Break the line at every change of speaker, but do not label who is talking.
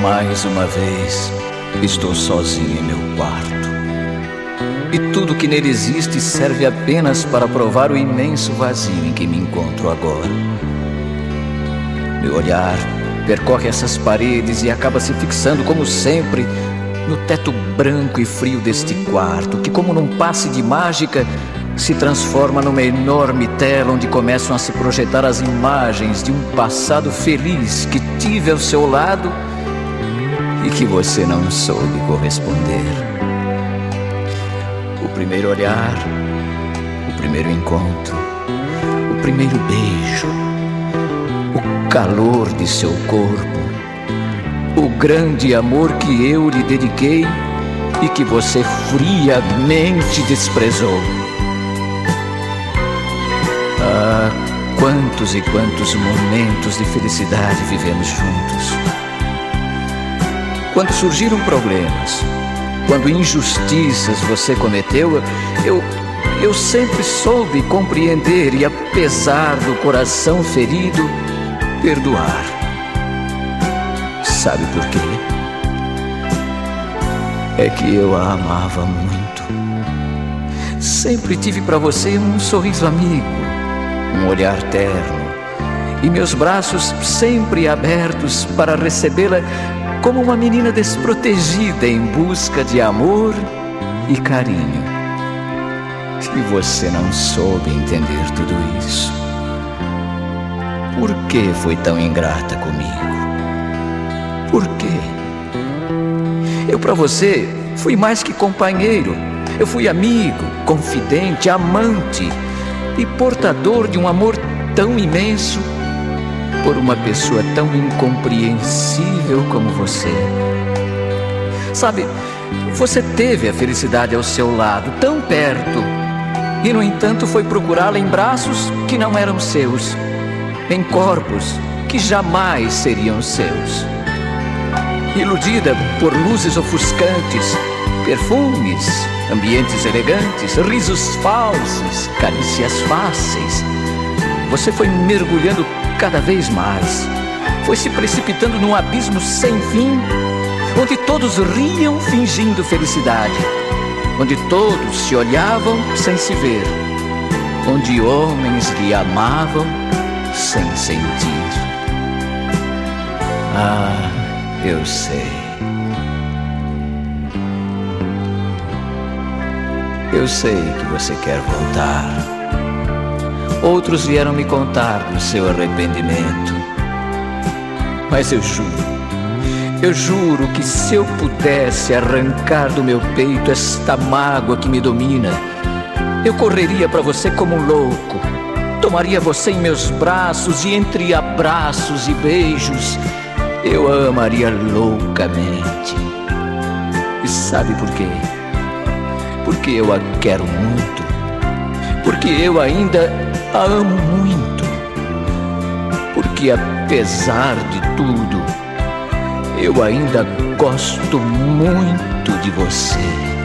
Mais uma vez, estou sozinho em meu quarto. E tudo que nele existe serve apenas para provar o imenso vazio em que me encontro agora. Meu olhar percorre essas paredes e acaba se fixando, como sempre, no teto branco e frio deste quarto, que, como num passe de mágica, se transforma numa enorme tela onde começam a se projetar as imagens de um passado feliz que tive ao seu lado e que você não soube corresponder. O primeiro olhar, o primeiro encontro, o primeiro beijo, o calor de seu corpo, o grande amor que eu lhe dediquei e que você friamente desprezou. Ah, quantos e quantos momentos de felicidade vivemos juntos. Quando surgiram problemas, quando injustiças você cometeu, eu sempre soube compreender e, apesar do coração ferido, perdoar. Sabe por quê? É que eu a amava muito. Sempre tive para você um sorriso amigo, um olhar terno e meus braços sempre abertos para recebê-la como uma menina desprotegida em busca de amor e carinho. E você não soube entender tudo isso. Por que foi tão ingrata comigo? Por quê? Eu para você fui mais que companheiro. Eu fui amigo, confidente, amante e portador de um amor tão imenso por uma pessoa tão incompreensível como você. Sabe, você teve a felicidade ao seu lado, tão perto, e no entanto foi procurá-la em braços que não eram seus, em corpos que jamais seriam seus. Iludida por luzes ofuscantes, perfumes, ambientes elegantes, risos falsos, carícias fáceis, você foi mergulhando cada vez mais, foi se precipitando num abismo sem fim, onde todos riam fingindo felicidade, onde todos se olhavam sem se ver, onde homens lhe amavam sem sentir. Ah, eu sei. Eu sei que você quer voltar. Outros vieram me contar do seu arrependimento. Mas eu juro que se eu pudesse arrancar do meu peito esta mágoa que me domina, eu correria para você como um louco, tomaria você em meus braços e entre abraços e beijos, eu a amaria loucamente. E sabe por quê? Porque eu a quero muito, porque eu ainda a amo muito, porque apesar de tudo, eu ainda gosto muito de você.